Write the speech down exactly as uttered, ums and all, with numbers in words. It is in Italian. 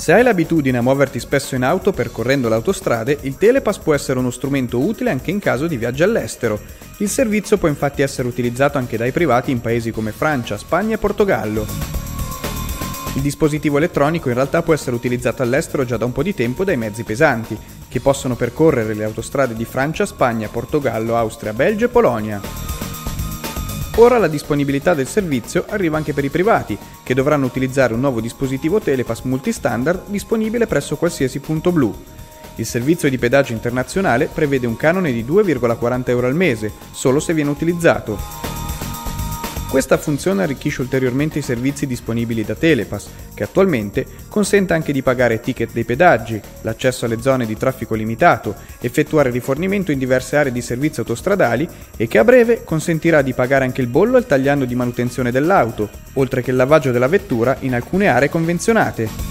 Se hai l'abitudine a muoverti spesso in auto percorrendo le autostrade, il Telepass può essere uno strumento utile anche in caso di viaggi all'estero. Il servizio può infatti essere utilizzato anche dai privati in paesi come Francia, Spagna e Portogallo. Il dispositivo elettronico in realtà può essere utilizzato all'estero già da un po' di tempo dai mezzi pesanti, che possono percorrere le autostrade di Francia, Spagna, Portogallo, Austria, Belgio e Polonia. Ora la disponibilità del servizio arriva anche per i privati, che dovranno utilizzare un nuovo dispositivo Telepass multistandard disponibile presso qualsiasi punto blu. Il servizio di pedaggio internazionale prevede un canone di due virgola quaranta euro al mese, solo se viene utilizzato. Questa funzione arricchisce ulteriormente i servizi disponibili da Telepass, che attualmente consente anche di pagare ticket dei pedaggi, l'accesso alle zone di traffico limitato, effettuare rifornimento in diverse aree di servizio autostradali e che a breve consentirà di pagare anche il bollo e il tagliando di manutenzione dell'auto, oltre che il lavaggio della vettura in alcune aree convenzionate.